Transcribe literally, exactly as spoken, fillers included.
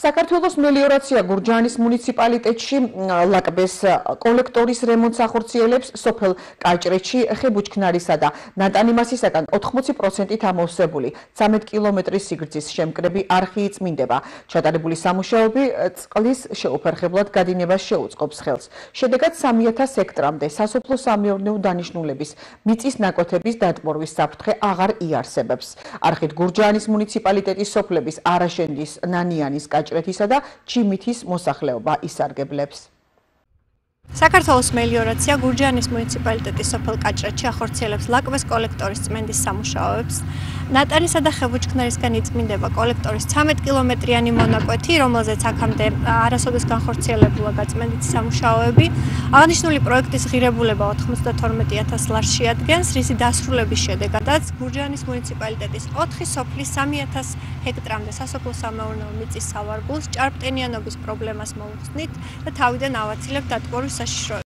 საქართველოს მელიორაცია გურჯაანის მუნიციპალიტეტში ლაკბეს კოლექტორის რემონტს ახორციელებს სოფელ კაჭრეთში ხებუჩქნარისა და ნატანიმასისაგან ოთხმოცი პროცენტით ამოვსებული ცამეტ კილომეტრის სიგრძის შემკრები არხი იწმინდება. ჩატარებული სამუშაოები წყლის შეუფერხებლად გადინებას შეუწყობს ხელს. შედეგად სამი ათას ჰექტრამდე სასოფლო-სამეურნეო დანიშნულების მიწის ნაკვეთების დატბორვის საფრთხე აღარ იარსებებს. არხით გურჯაანის მუნიციპალიტეტის სოფლების არაშენდის, ნანიანის, კაჭრეთისა და ჩიმითის მოსახლეობა ისარგებლებს. საქართველოს მელიორაცია გურჯაანის მუნიციპალიტეტის სოფელ კაჭრეთში ახორციელებს ლაკბეს კოლექტორის წმენდის სამუშაოებს. ნატანისა და ხებუჩქნარისგან იწმინდება კოლექტორის ცამეტ კილომეტრიანი მონაკვეთი, რომელზეც აქამდე არასოდეს განხორციელებულა გაწმენდითი სამუშაოები. აღნიშნული პროექტის ღირებულება ოთხმოცდათორმეტი ათას ლარს შეადგენს, რისი დასრულების შედეგადაც გურჯაანის მუნიციპალიტეტის ოთხი სოფლის სამი ათას ჰექტრამდე სასოფლო-სამეურნეო მიწის სავარგულს ჭარბტენიანობის პრობლემას მოუხსნით და თავიდან ავაცილებთ დატბორვის საშიშროებას.